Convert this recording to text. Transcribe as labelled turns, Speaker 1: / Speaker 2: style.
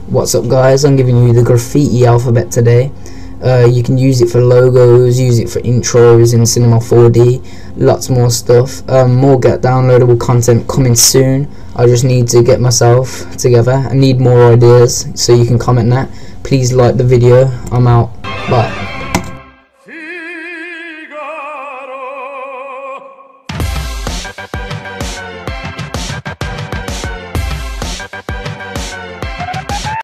Speaker 1: What's up guys, I'm giving you the Graffiti alphabet today. You can use it for logos, use it for intros in Cinema 4D, lots more stuff. More downloadable content coming soon. I just need to get myself together. I need more ideas, so you can comment that. Please like the video. I'm out. Bye.